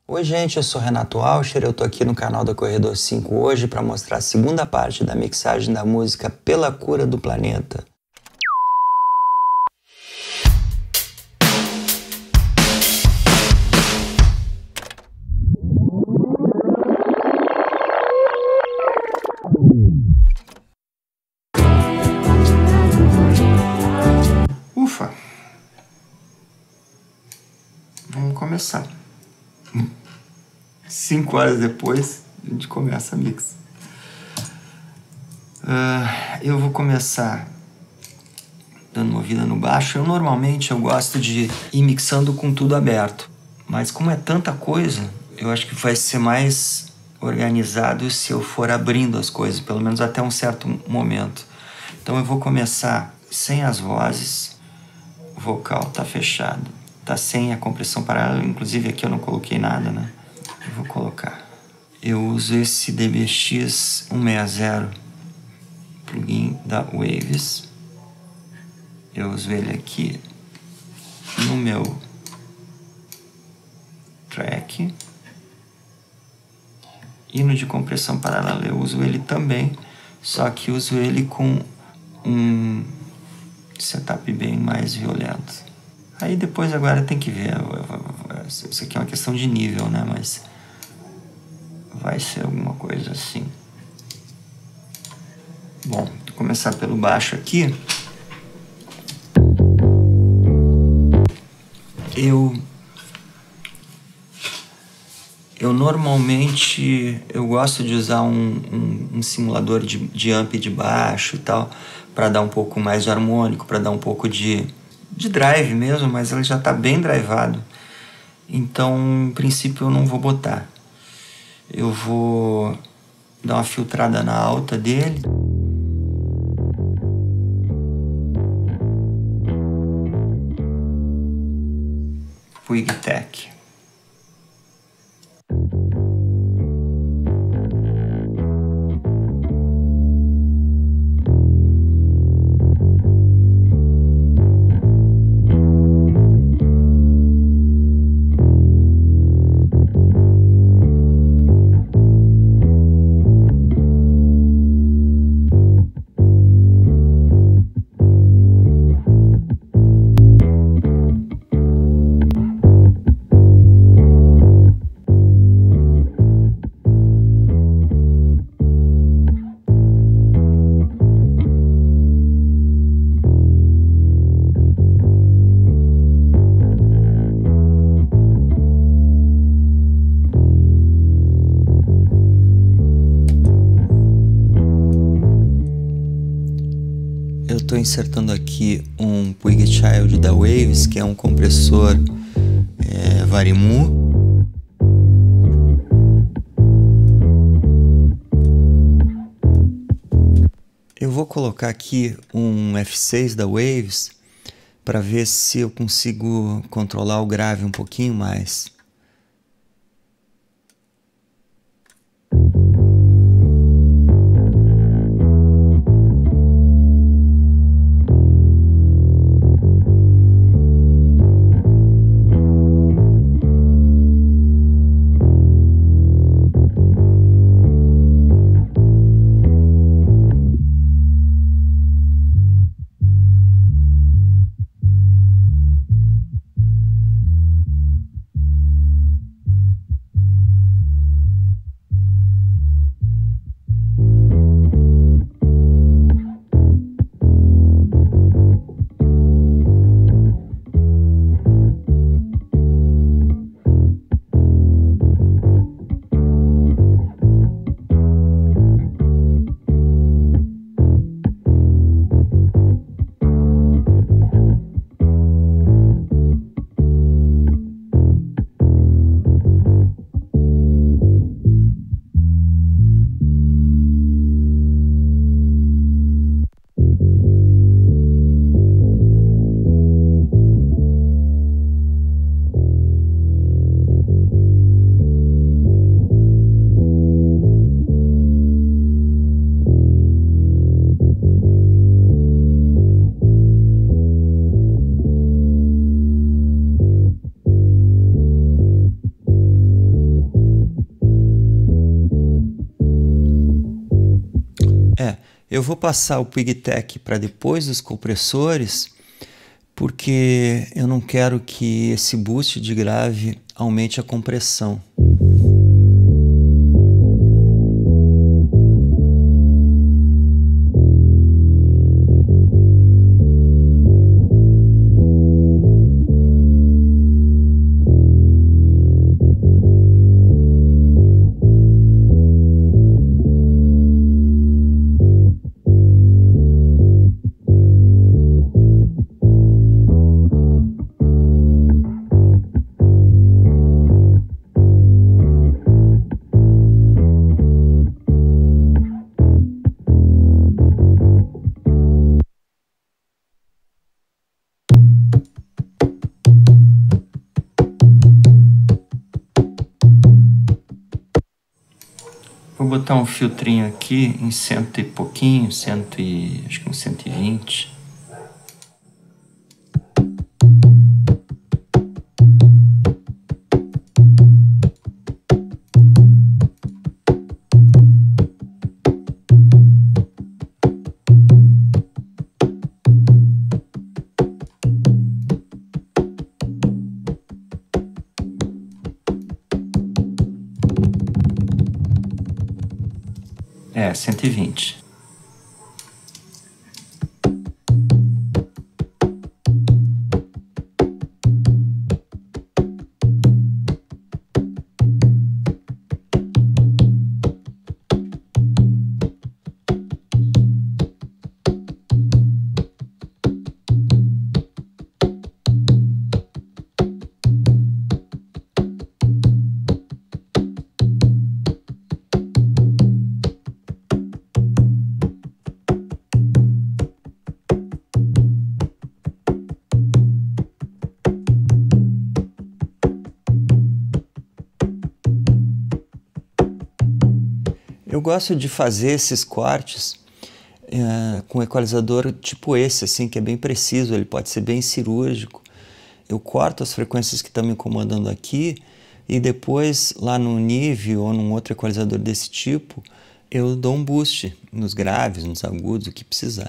Oi, gente, eu sou Renato Alcher, eu tô aqui no canal da Corredor 5 hoje para mostrar a segunda parte da mixagem da música Pela Cura do Planeta. Ufa! Vamos começar. 5 horas depois, a gente começa a mix. Eu vou começar dando uma ouvida no baixo. Normalmente eu gosto de ir mixando com tudo aberto. Mas como é tanta coisa, eu acho que vai ser mais organizado se eu for abrindo as coisas, pelo menos até um certo momento. Então eu vou começar sem as vozes, o vocal tá fechado, tá sem a compressão paralela, inclusive aqui eu não coloquei nada, né? Eu vou colocar. Eu uso esse DBX 160, plugin da Waves. Eu uso ele aqui no meu track. E no de compressão paralela eu uso ele também, só que uso ele com um setup bem mais violento. Aí depois agora tem que ver, isso aqui é uma questão de nível, né? Mas vai ser alguma coisa assim. Bom, vou começar pelo baixo aqui. Eu normalmente gosto de usar um simulador de amp de baixo e tal, para dar um pouco mais de harmônico, para dar um pouco de drive mesmo, mas ele já está bem drivado. Então, em princípio, eu não vou botar. Eu vou dar uma filtrada na alta dele. Puig Tech. Eu estou insertando aqui um Puig Child da Waves, que é um compressor Varimu. Eu vou colocar aqui um F6 da Waves para ver se eu consigo controlar o grave um pouquinho mais. Eu vou passar o PigTech para depois dos compressores, porque eu não quero que esse boost de grave aumente a compressão. Vou botar um filtrinho aqui em 100 e pouquinho, acho que uns 120. É, 120. Eu gosto de fazer esses cortes com um equalizador tipo esse, assim, que é bem preciso, ele pode ser bem cirúrgico. Eu corto as frequências que estão me incomodando aqui e depois, lá no nível ou num outro equalizador desse tipo, eu dou um boost nos graves, nos agudos, o que precisar.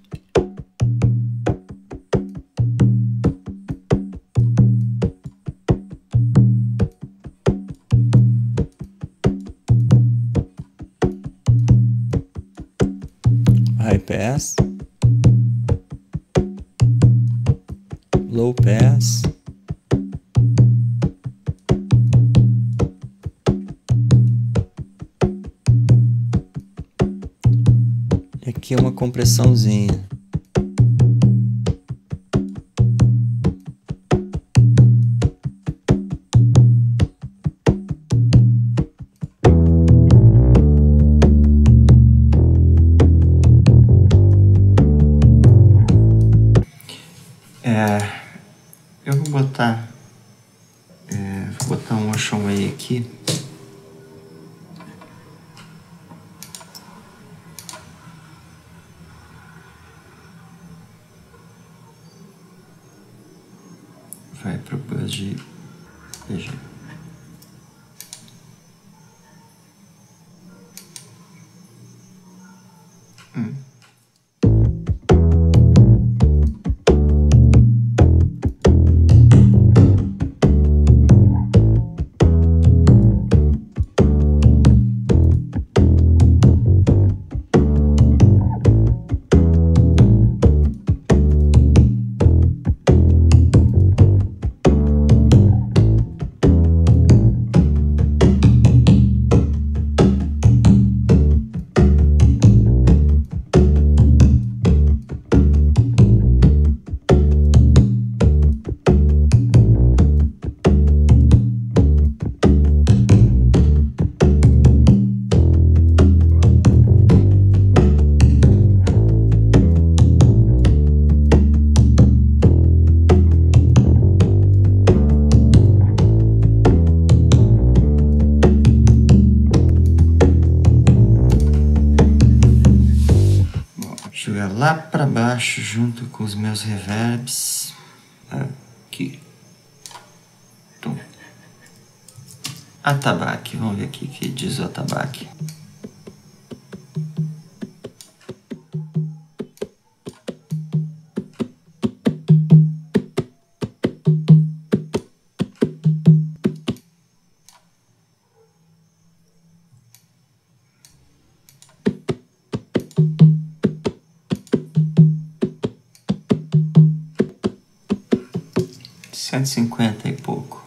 High pass, low pass, e aqui é uma compressãozinha. Eu vou botar um Ocean Way aqui. Vai pro bus de PG. Jogar lá para baixo junto com os meus reverbs aqui. Tum. Atabaque, vamos ver aqui o que diz o atabaque. 150 e pouco.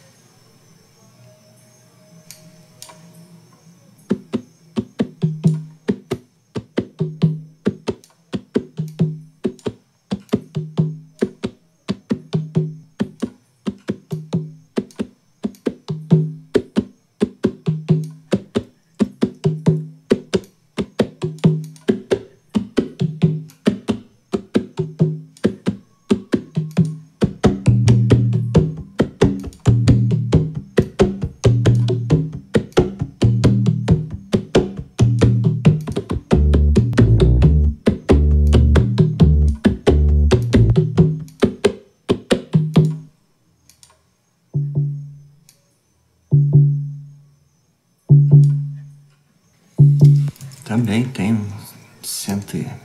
Também tem cento e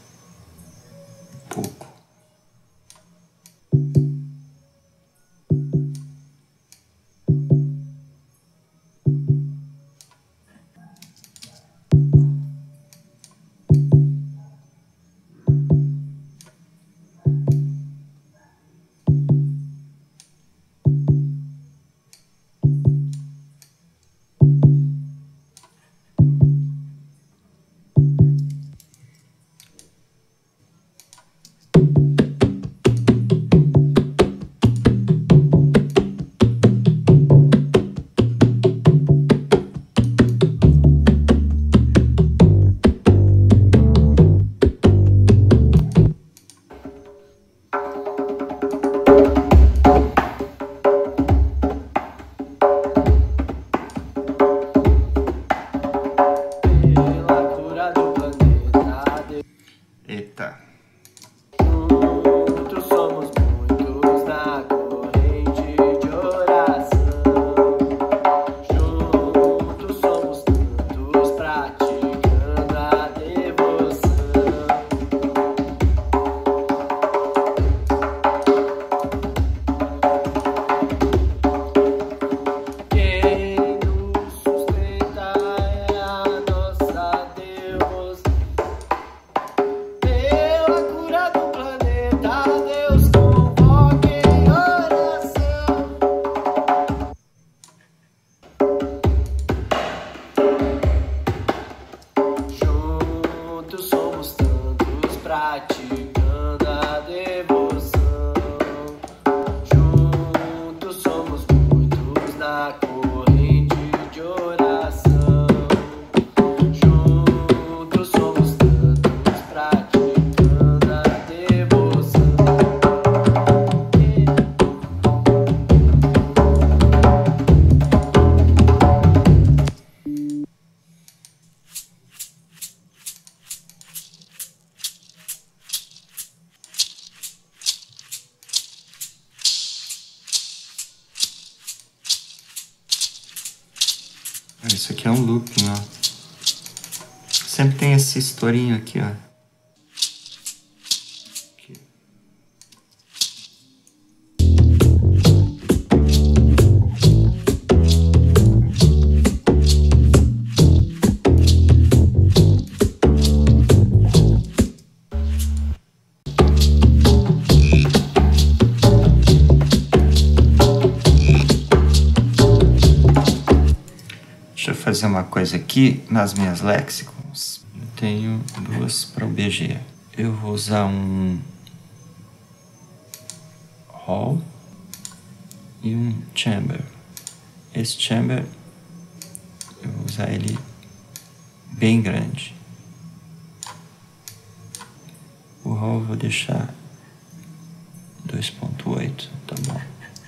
pouco. Eita. Juntos somos muitos na corrente de oração. Juntos somos tantos praticando a devoção. Quem nos sustenta é a nossa Deus. Pela cura do planeta, Deus convoca em oração. Juntos somos tantos praticando a devoção. Juntos somos muitos na corrente de oração. Juntos somos tantos praticando a devoção. Isso aqui é um looping, ó. Sempre tem esse estourinho aqui, ó. Aqui. Deixa eu fazer uma coisa aqui nas minhas lexicons. Eu tenho duas para o BG. Eu vou usar um hall e um chamber. Esse chamber eu vou usar ele bem grande. O hall eu vou deixar 2.8, tá bom?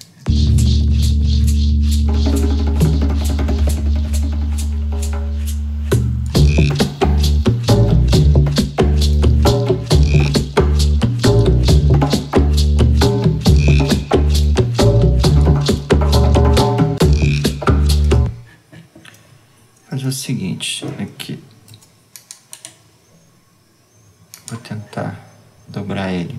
Fazer o seguinte, aqui. Vou tentar dobrar ele.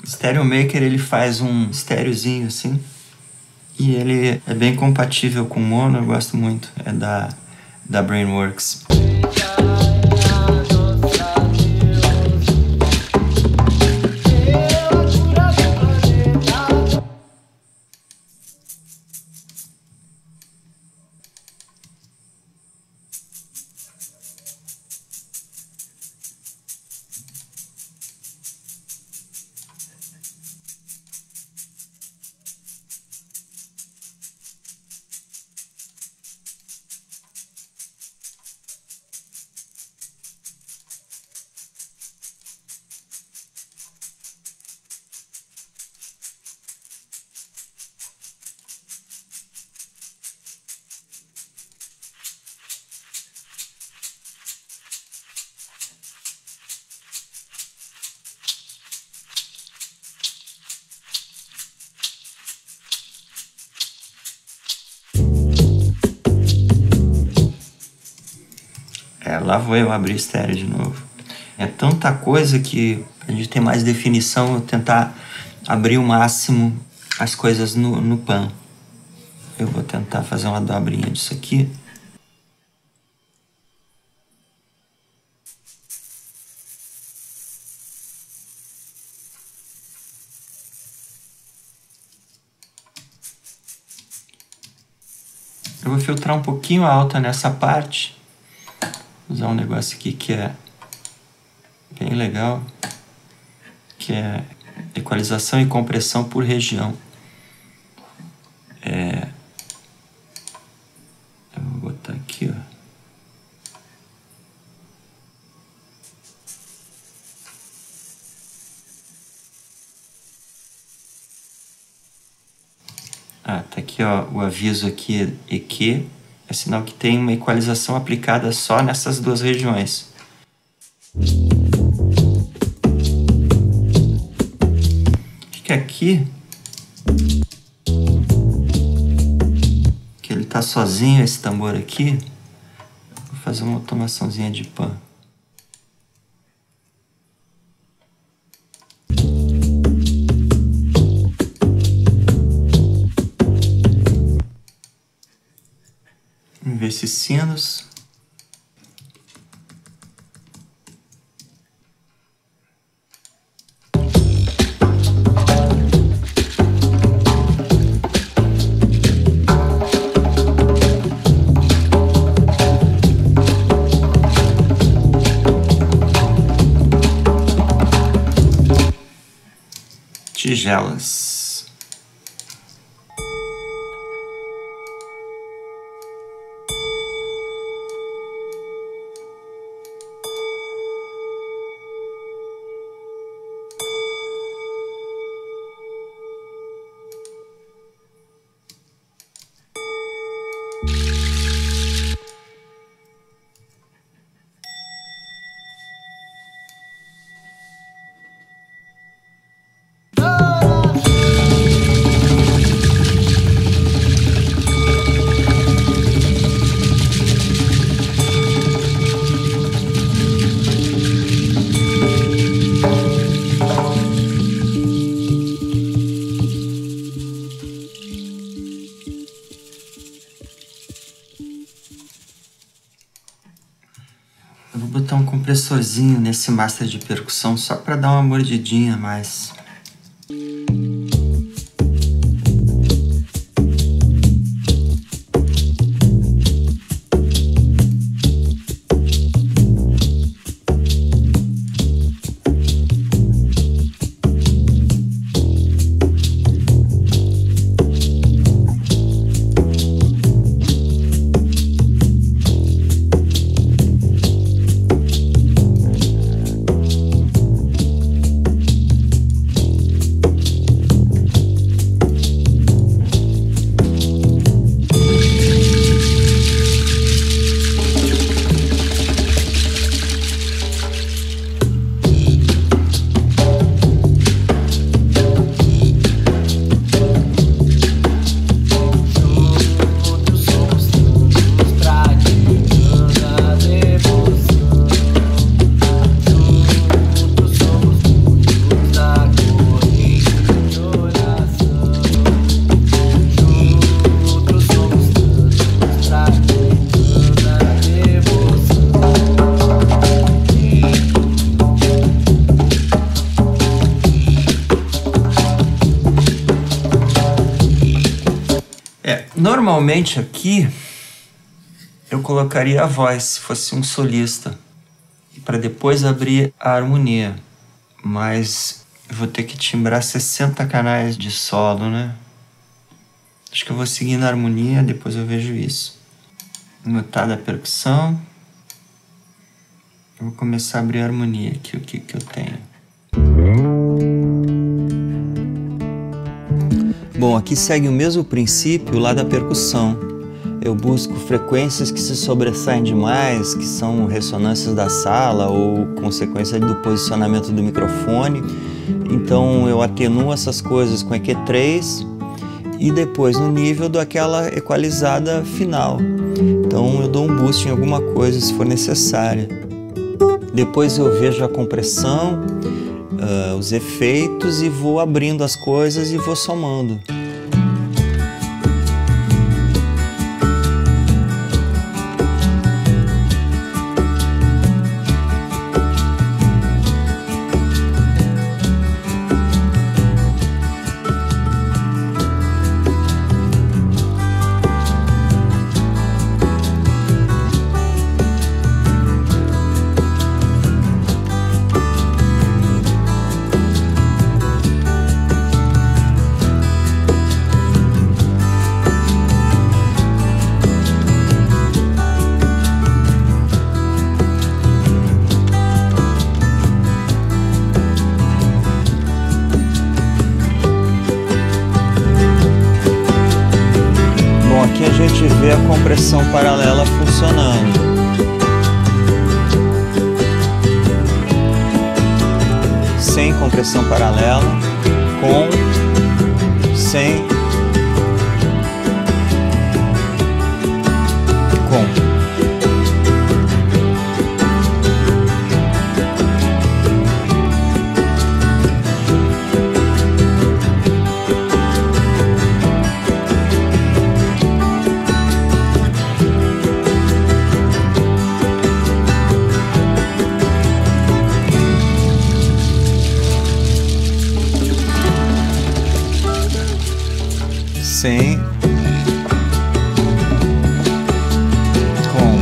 O Stereo Maker, ele faz um estéreozinho assim. E ele é bem compatível com mono, eu gosto muito. É da Brainworks. Lá vou eu abrir estéreo de novo. É tanta coisa que, pra gente ter mais definição, eu tentar abrir o máximo as coisas no pan. Eu vou tentar fazer uma dobrinha disso aqui. Eu vou filtrar um pouquinho alta nessa parte. Usar um negócio aqui que é bem legal, que é equalização e compressão por região. Eu vou botar aqui, ó. Tá aqui, ó, o aviso aqui EQ. É sinal que tem uma equalização aplicada só nessas duas regiões. Fica aqui que ele tá sozinho, esse tambor aqui. Vou fazer uma automaçãozinha de pan. Vamos ver esses sinos. Tigelas. Eu vou botar um compressorzinho nesse master de percussão só para dar uma mordidinha a mais. Normalmente aqui eu colocaria a voz, se fosse um solista, para depois abrir a harmonia. Mas eu vou ter que timbrar 60 canais de solo, né? Acho que eu vou seguir na harmonia, depois eu vejo isso. Notada a percussão. Eu vou começar a abrir a harmonia aqui, o que eu tenho. Bom, aqui segue o mesmo princípio lá da percussão. Eu busco frequências que se sobressaem demais, que são ressonâncias da sala ou consequência do posicionamento do microfone. Então eu atenuo essas coisas com EQ3 e depois no nível dou aquela equalizada final. Então eu dou um boost em alguma coisa se for necessária. Depois eu vejo a compressão, os efeitos e vou abrindo as coisas e vou somando. Aqui a gente vê a compressão paralela funcionando. Sem compressão paralela, com, sem, com. Sem, com.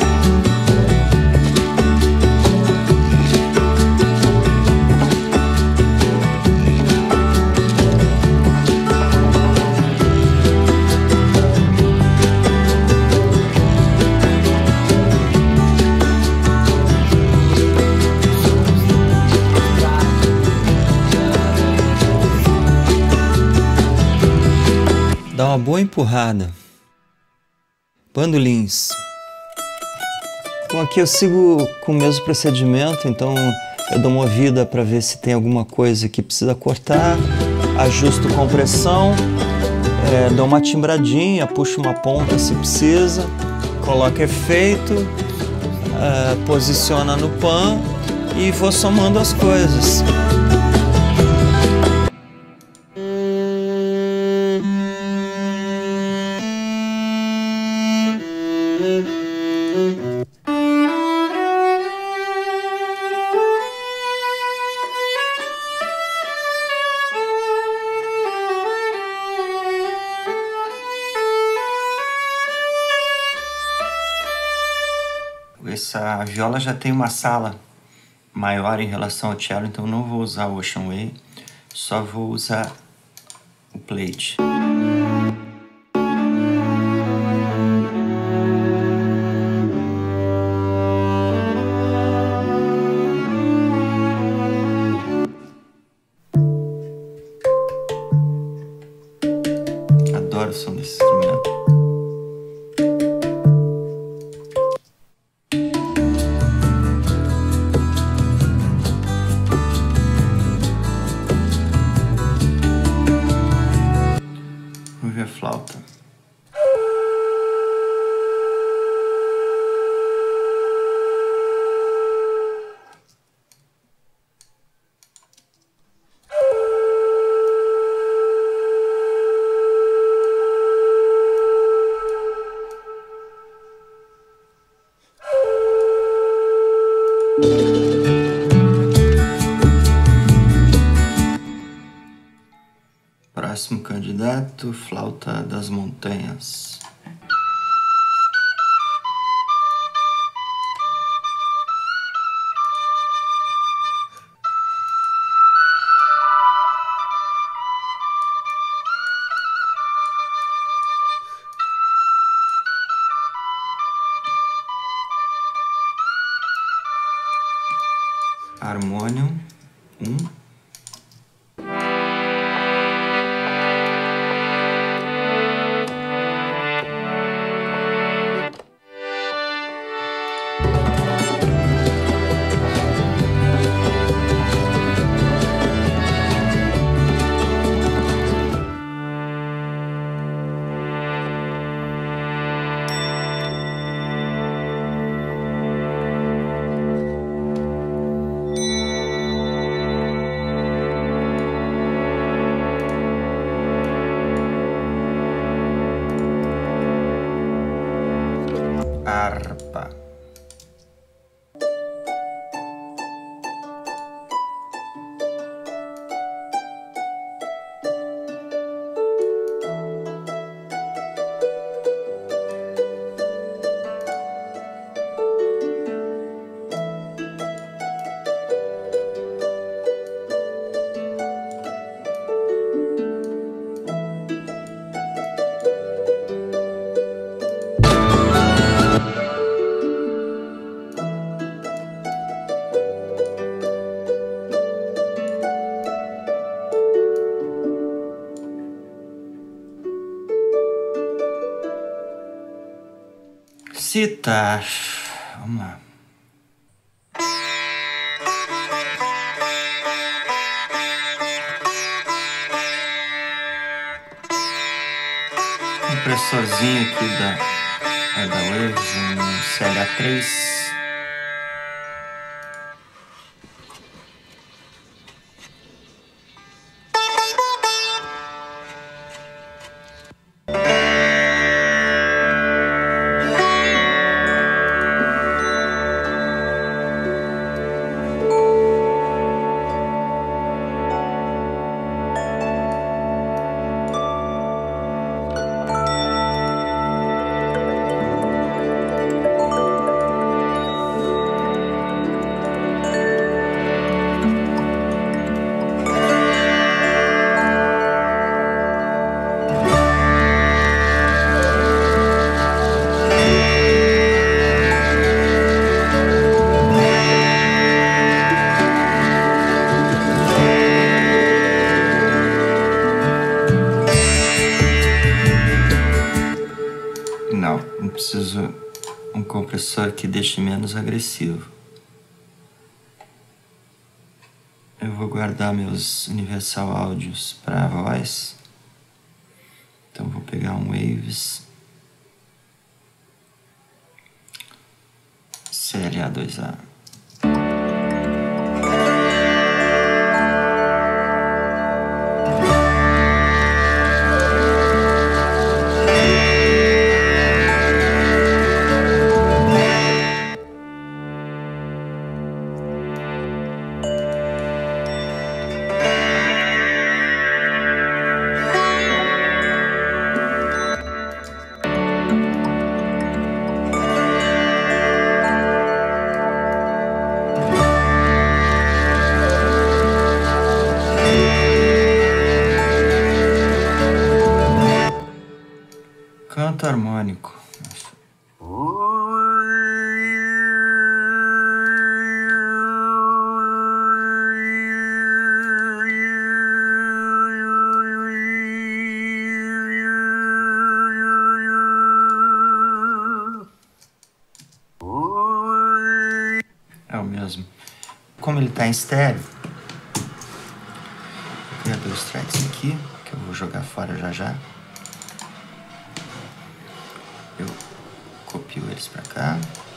Dá uma boa empurrada. Bandolins. Bom, aqui eu sigo com o mesmo procedimento, então eu dou uma ouvida para ver se tem alguma coisa que precisa cortar, ajusto compressão, dou uma timbradinha, puxo uma ponta se precisa, coloco efeito, posiciona no pan e vou somando as coisas. Essa viola já tem uma sala maior em relação ao cello, então não vou usar o Ocean Way, só vou usar o plate. Adoro o som desse instrumento. Vamos ver a flauta. Próximo candidato, Flauta das Montanhas. Harmônio 1. Harpa. Citar. Vamos lá. Compressorzinho aqui da Waves, um CLA3. Não preciso um compressor que deixe menos agressivo. Eu vou guardar meus Universal Audios para voz. Então vou pegar um Waves CLA2A. Canto harmônico. É o mesmo. Como ele está em estéreo, eu tenho 2 tracks aqui, que eu vou jogar fora já já. Eu copio eles para cá,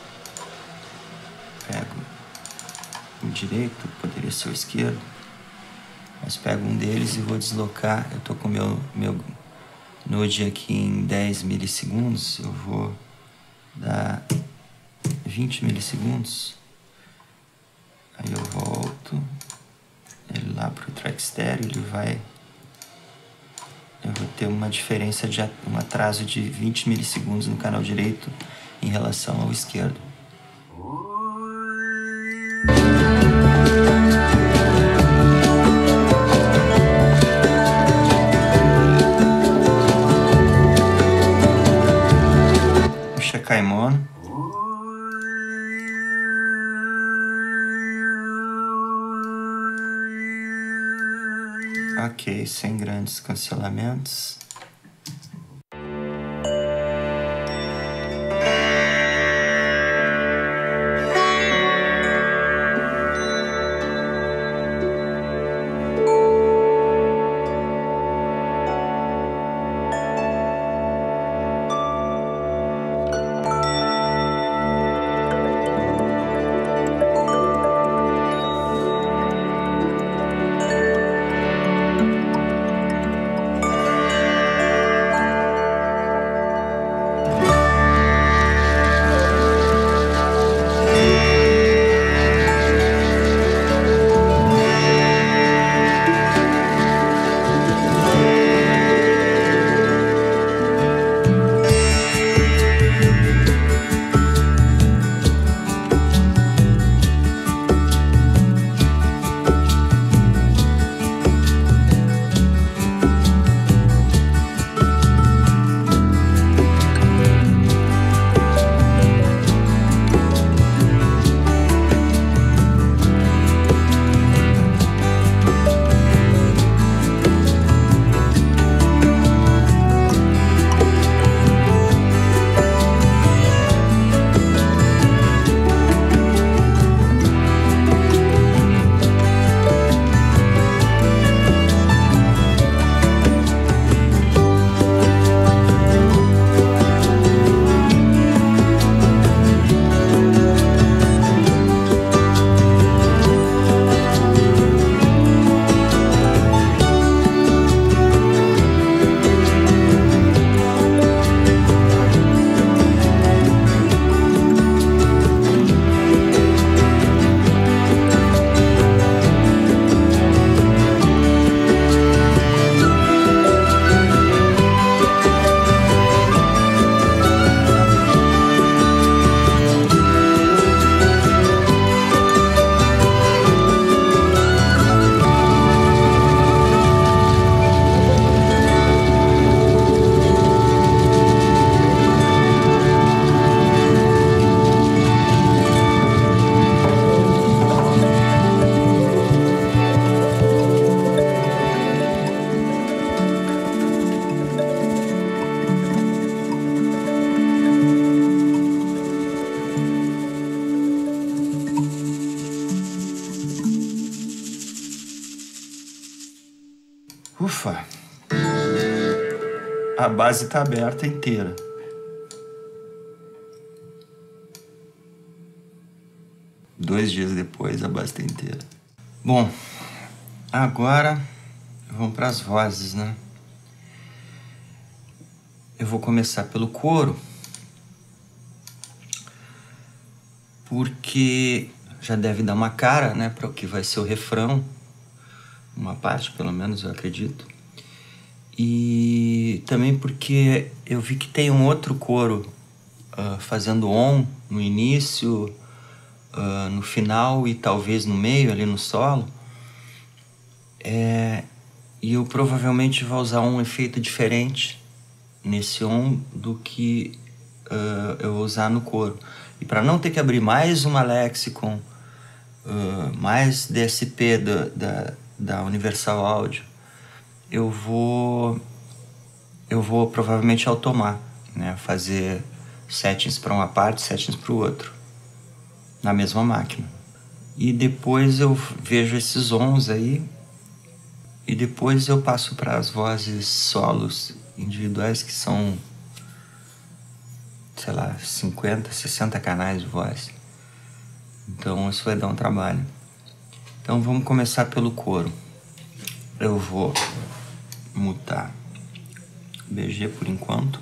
pego o direito, poderia ser o esquerdo, mas pego um deles e vou deslocar. Eu tô com meu Node aqui em 10 milissegundos, eu vou dar 20 milissegundos, aí eu volto ele lá pro track estéreo, ele vai ter uma diferença de um atraso de 20 milissegundos no canal direito em relação ao esquerdo. Vou checar em mono. Ok, sem grandes cancelamentos. Ufa! A base está aberta inteira. Dois dias depois, a base está inteira. Bom, agora vamos para as vozes, né? Eu vou começar pelo coro, porque já deve dar uma cara, né, para o que vai ser o refrão. Uma parte, pelo menos, eu acredito. E também porque eu vi que tem um outro coro fazendo on no início, no final e talvez no meio, ali no solo. E eu provavelmente vou usar um efeito diferente nesse on do que eu vou usar no coro. E para não ter que abrir mais uma Lexicon, mais DSP da Universal Audio, eu vou provavelmente automar, né? Fazer settings para uma parte, settings para o outro, na mesma máquina. E depois eu vejo esses ons aí, e depois eu passo para as vozes solos individuais, que são, sei lá, 50, 60 canais de voz. Então isso vai dar um trabalho. Então vamos começar pelo coro. Eu vou mutar BG por enquanto.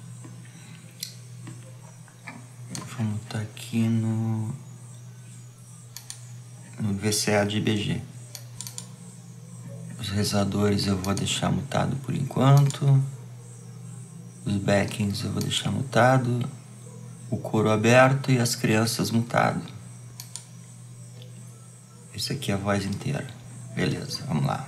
Vou mutar aqui no VCA de BG. rezadores eu vou deixar mutado por enquanto. Os backings eu vou deixar mutado. O coro aberto e as crianças mutado. Esse aqui é a voz inteira. Beleza, vamos lá.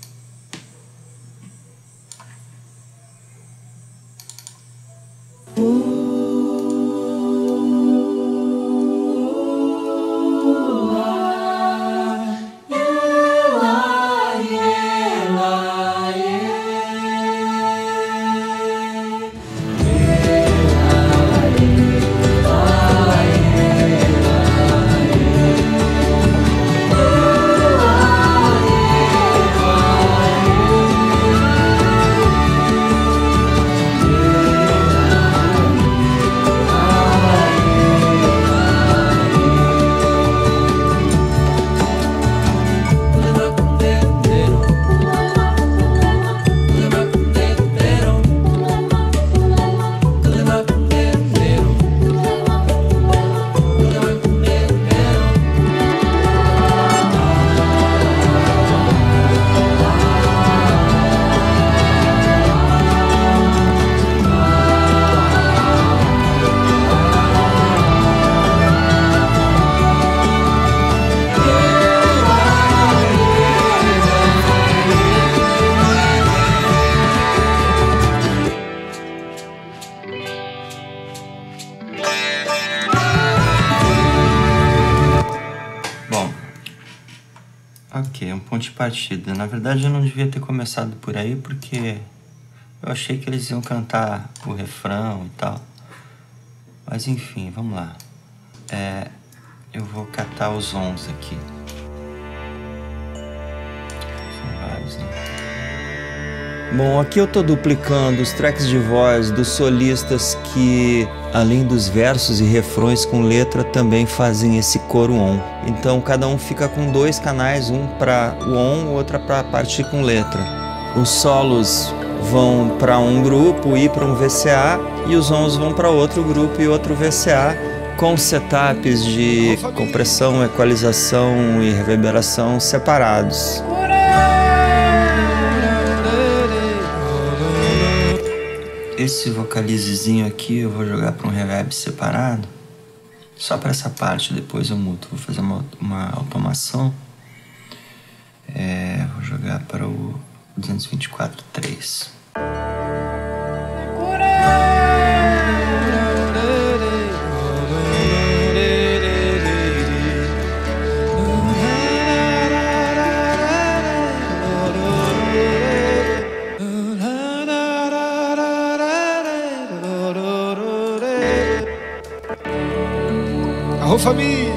Ok, um ponto de partida. Na verdade eu não devia ter começado por aí porque eu achei que eles iam cantar o refrão e tal. Mas enfim, vamos lá. Eu vou catar os ons aqui. São vários, né? Bom, aqui eu tô duplicando os tracks de voz dos solistas que, além dos versos e refrões com letra, também fazem esse coro on. Então cada um fica com dois canais, um para o on, outra para a parte com letra. Os solos vão para um grupo e para um VCA, e os ons vão para outro grupo e outro VCA, com setups de compressão, equalização e reverberação separados. Esse vocalizezinho aqui eu vou jogar para um reverb separado, só para essa parte, depois eu muto. Vou fazer uma automação. Vou jogar para o 224.3. Alô, família!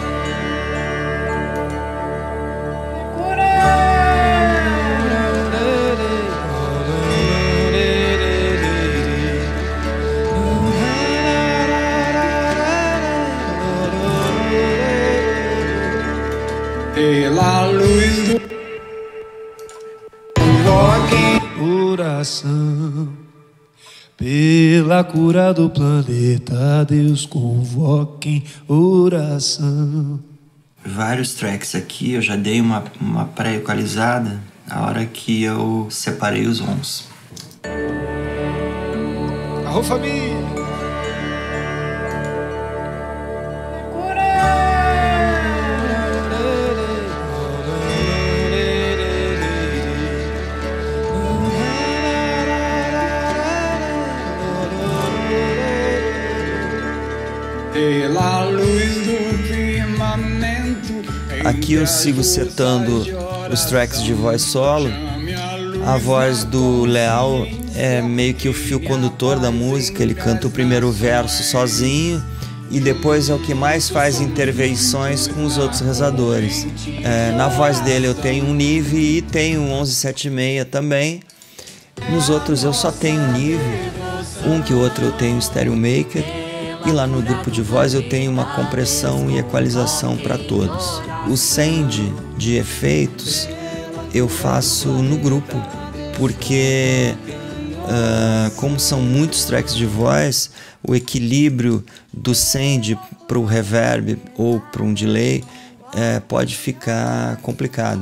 Pela luz do coração, pela cura do planeta, Deus convoca em oração. Vários tracks aqui eu já dei uma pré-equalizada na hora que eu separei os ons. Alô, família! Pela luz do firmamento. Aqui eu sigo setando os tracks de voz solo. A voz do Leal é meio que o fio condutor da música. Ele canta o primeiro verso sozinho e depois é o que mais faz intervenções com os outros rezadores. Na voz dele eu tenho um Nive e tenho um 1176 também. Nos outros eu só tenho Nive, um que o outro eu tenho Stereo Maker. E lá no grupo de voz eu tenho uma compressão e equalização para todos. O send de efeitos eu faço no grupo, porque como são muitos tracks de voz, o equilíbrio do send para o reverb ou para um delay pode ficar complicado.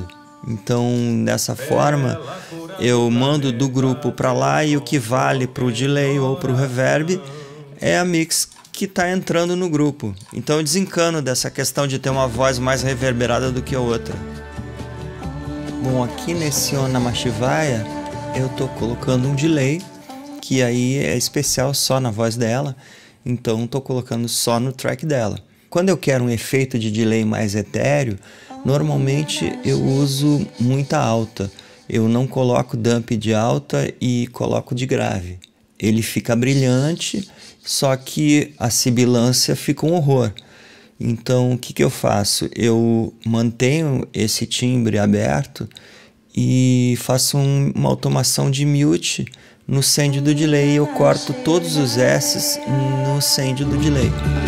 Então, dessa forma, eu mando do grupo para lá e o que vale para o delay ou para o reverb é a mix que está entrando no grupo. Então eu desencano dessa questão de ter uma voz mais reverberada do que a outra. Bom, aqui nesse Om Namah Shivaya eu estou colocando um delay, que aí é especial só na voz dela, então estou colocando só no track dela. Quando eu quero um efeito de delay mais etéreo, normalmente eu uso muita alta. Eu não coloco dump de alta e coloco de grave. Ele fica brilhante, só que a sibilância fica um horror. Então o que eu faço? Eu mantenho esse timbre aberto e faço uma automação de mute no send do delay. Eu corto todos os S's no send do delay.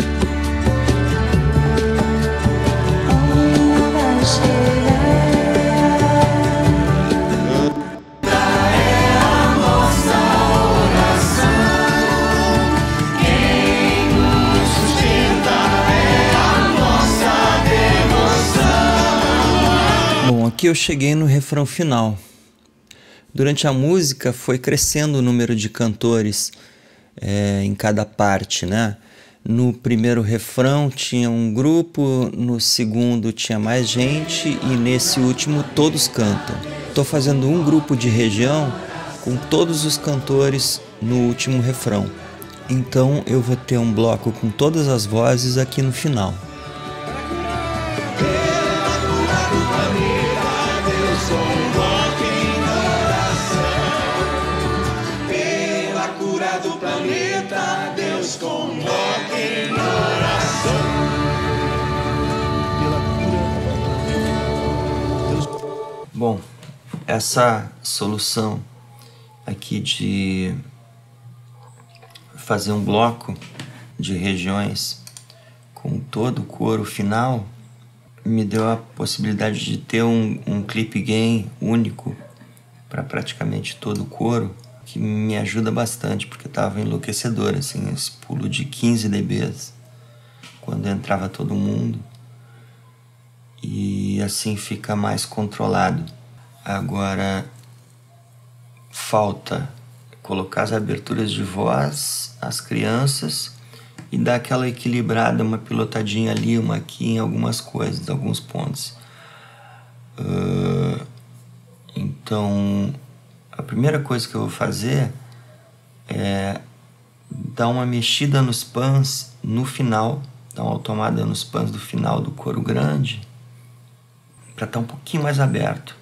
Aqui eu cheguei no refrão final. Durante a música foi crescendo o número de cantores em cada parte, né? No primeiro refrão tinha um grupo, no segundo tinha mais gente e nesse último todos cantam. Estou fazendo um grupo de região com todos os cantores no último refrão. Então eu vou ter um bloco com todas as vozes aqui no final. Bom, essa solução aqui de fazer um bloco de regiões com todo o coro final me deu a possibilidade de ter um clip gain único para praticamente todo o coro, que me ajuda bastante, porque estava enlouquecedor, assim, esse pulo de 15 dBs quando entrava todo mundo, e assim fica mais controlado. Agora falta colocar as aberturas de voz, as crianças, e dar aquela equilibrada, uma pilotadinha ali, uma aqui em algumas coisas, alguns pontos. Então a primeira coisa que eu vou fazer é dar uma mexida nos pans no final, dar uma tomada nos pans do final do coro grande, para estar um pouquinho mais aberto.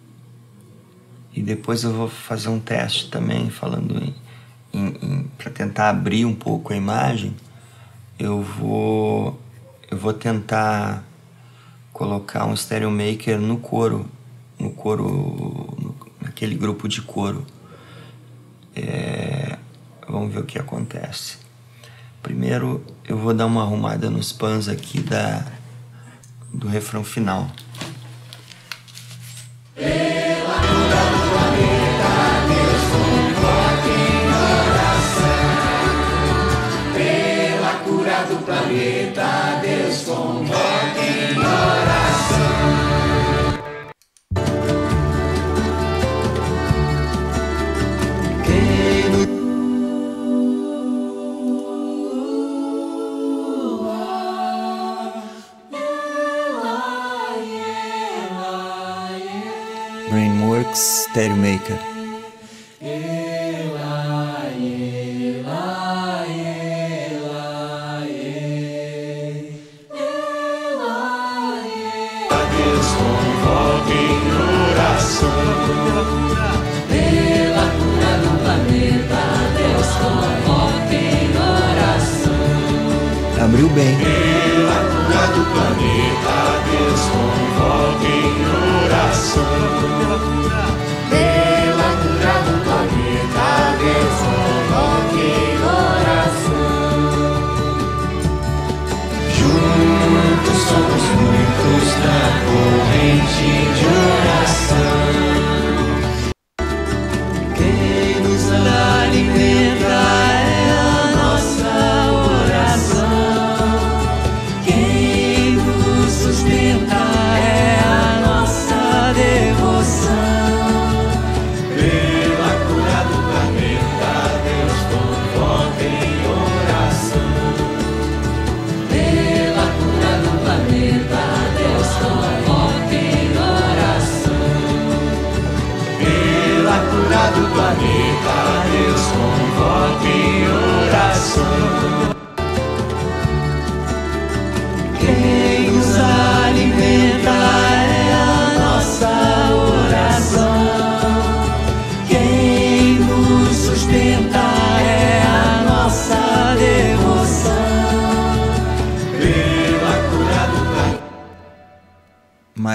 E depois eu vou fazer um teste também, falando para tentar abrir um pouco a imagem. Eu vou tentar colocar um stereo maker no coro, naquele grupo de coro. Vamos ver o que acontece. Primeiro eu vou dar uma arrumada nos pans aqui do refrão final. Do planeta, Deus convoca em oração. Brainworks Stereo Maker. Pela cura do planeta, Deus convoca em oração. Abriu bem. Pela cura do planeta, Deus convoca em oração. Pela cura do planeta, Deus convoca em oração. Juntos somos muitos na corrente de oração. Alimenta é a nossa oração. Quem nos sustenta é a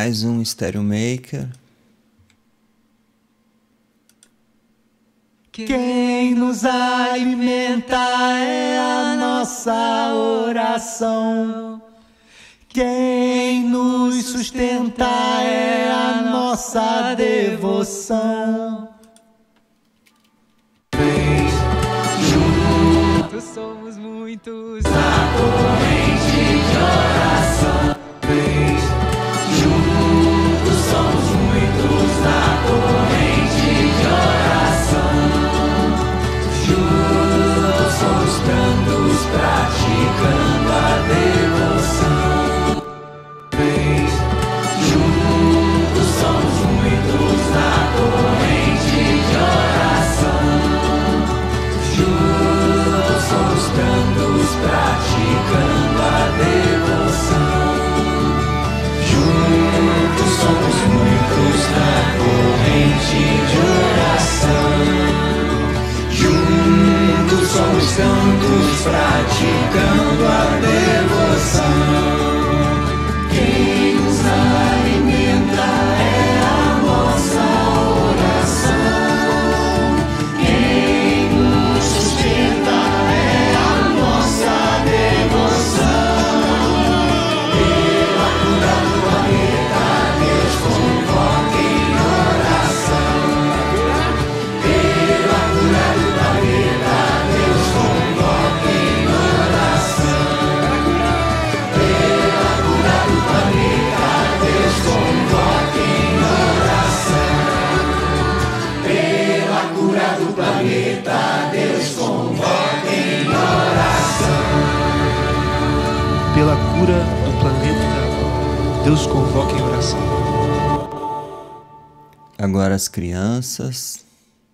mais um Stereo Maker. Quem nos alimenta é a nossa oração. Quem nos sustenta é a nossa devoção. Juntos somos muitos na corrente de oração. Juntos somos muitos na corrente de oração. Juntos somos tantos praticando a devoção. Juntos somos muitos na corrente de oração. Juntos somos tantos praticando a devoção. Juntos somos muitos na corrente de oração. Juntos somos tantos praticando a devoção. Quem nos alimenta é a nossa oração. Quem nos sustenta é a nossa devoção. Pela cura do planeta, Deus convoca em oração. Pela cura do planeta, Deus convoca em oração. Pela cura do planeta, Deus convoca em oração. Pela cura do planeta, Deus convoca em oração. Pela cura do planeta, Deus convoca em oração. Agora as crianças.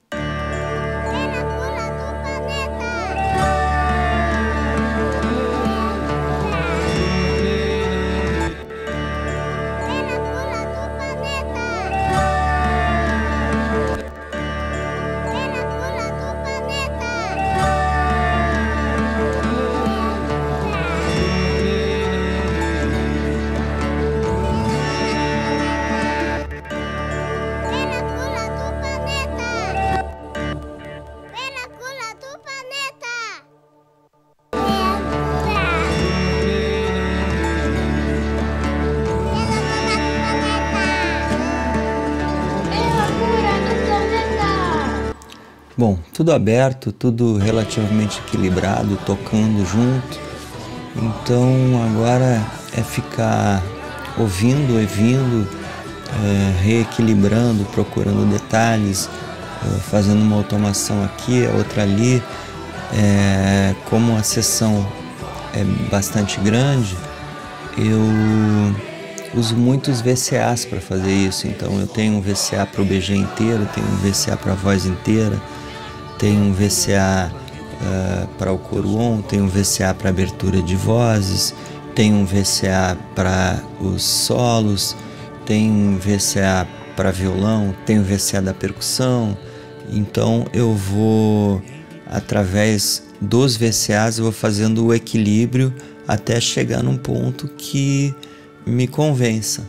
Bom, tudo aberto, tudo relativamente equilibrado, tocando junto. Então agora é ficar ouvindo, reequilibrando, procurando detalhes, fazendo uma automação aqui, a outra ali. Como a sessão é bastante grande, eu uso muitos VCAs para fazer isso. Então eu tenho um VCA para o BG inteiro, tenho um VCA para a voz inteira, tenho um VCA para o coro on, tenho um VCA para abertura de vozes, tenho um VCA para os solos, tenho um VCA para violão, tenho um VCA da percussão. Então eu vou, através dos VCAs, eu vou fazendo o equilíbrio até chegar num ponto que me convença.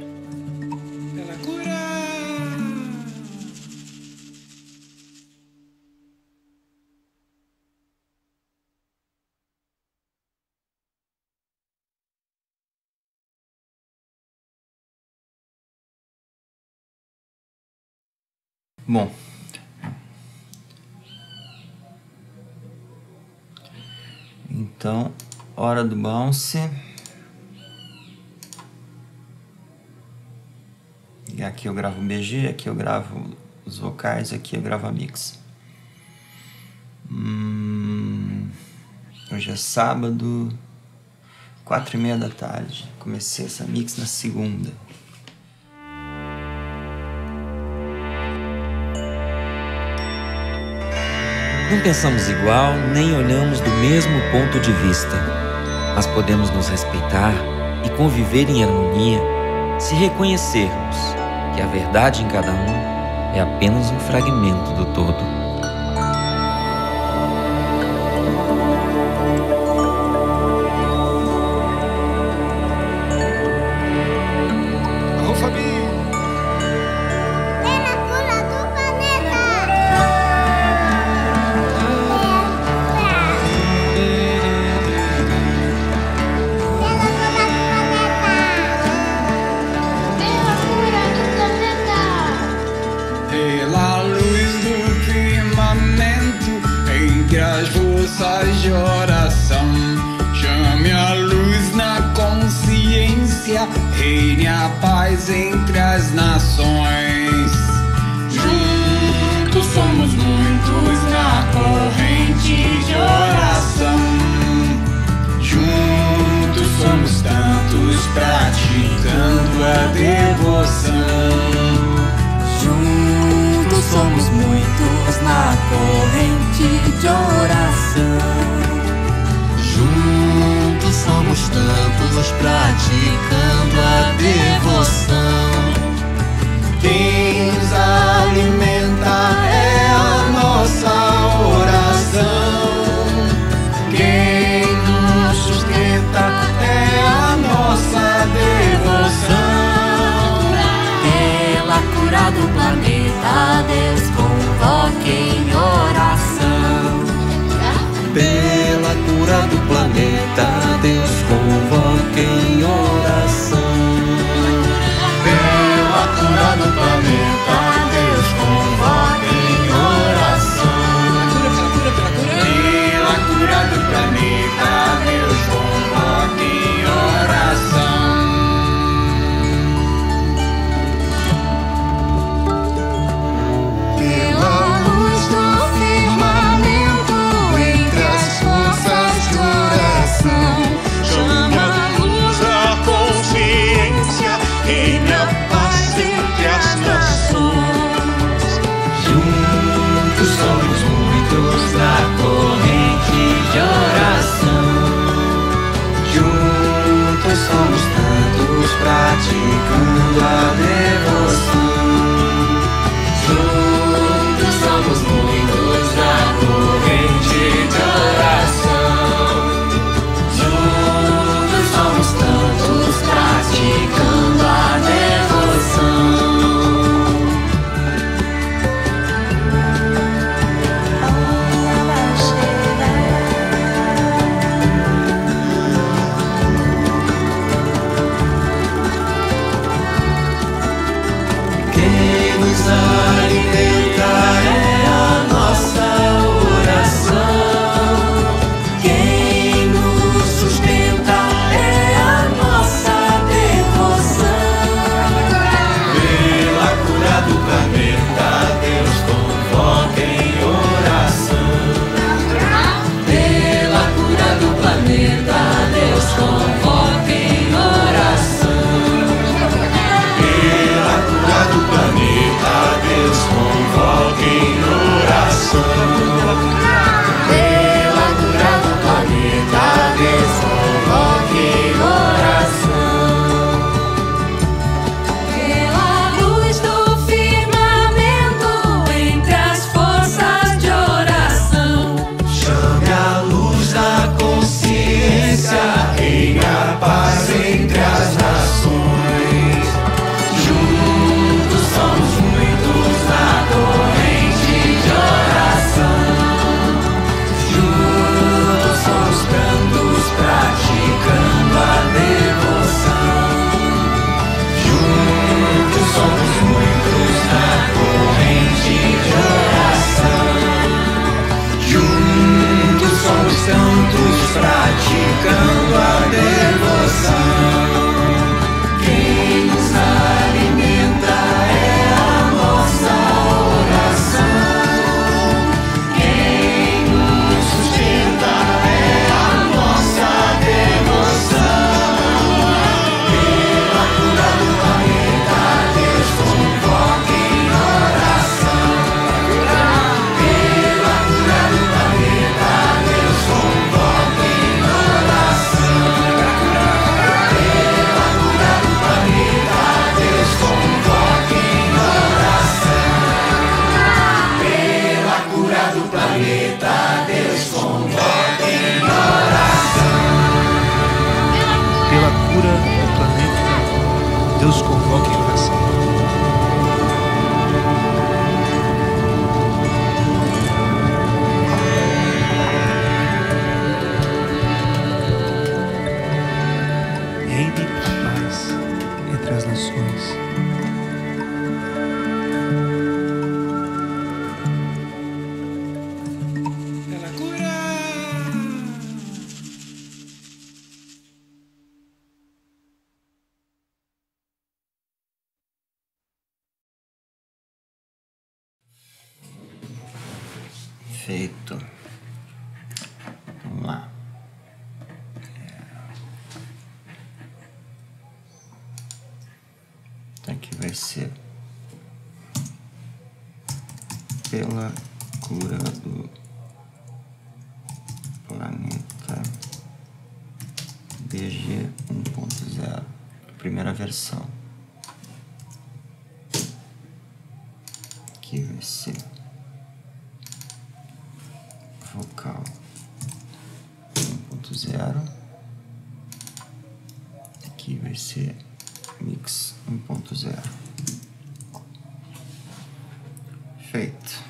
Bom, então, hora do bounce. E aqui eu gravo o BG, aqui eu gravo os vocais, aqui eu gravo a mix. Hoje é sábado, 4h30 da tarde. Comecei essa mix na segunda. Não pensamos igual, nem olhamos do mesmo ponto de vista, mas podemos nos respeitar e conviver em harmonia se reconhecermos que a verdade em cada um é apenas um fragmento do todo. Alô, reine a paz entre as nações. Juntos somos muitos na corrente de oração. Juntos somos tantos praticando a devoção. Juntos somos muitos na corrente de oração. Juntos somos tantos praticando a devoção. Quem nos alimenta é a nossa oração. Quem nos sustenta é a nossa devoção. Pela cura do planeta, Deus convoca em oração. Pela cura do planeta, Deus convoca em oração. Pela cura do planeta, Deus convoca em oração. Pela cura do planeta, Deus convoca em oração. Pela luz do firmamento, entre as forças de oração, chama a luz da consciência e minha paz entre as nações. Juntos somos muitos na corrente de oração. Juntos somos tantos praticando a devoção. Juntos somos muitos na corrente de oração. Juntos somos tantos praticando a devoção. Quem nos alimenta é a nossa oração. Quem nos sustenta é a nossa devoção. Pela cura do planeta, Deus convoca em oração. Pela cura do planeta, Deus convoca em oração. Pela cura do planeta, Deus convoca em oração. Pela cura do planeta, Deus convoca em oração. Pela luz do firmamento, entre as forças de oração, Chame a luz da consciência, reine a paz entre as nações. Juntos somos muitos na corrente de oração. Juntos somos tantos praticando a devoção. Juntos somos muitos na corrente de oração. Juntos somos tantos praticando a devoção. Quem nos alimenta é a nossa oração. Quem nos sustenta é a nossa devoção. Pela cura do planeta, Deus convoca em oração. Pela cura do planeta, Deus convoca em oração. Pela cura do planeta, Deus convoca em oração. Pela cura do planeta, Deus convoca em oração. Pela cura do planeta, Deus convoca em oração. Reine a paz entre as nações. Feito. Vamos lá. Aqui vai ser pela cura do planeta BG 1.0, primeira versão. Aqui vai ser vocal 1.0. Aqui vai ser mix 1.0. Feito.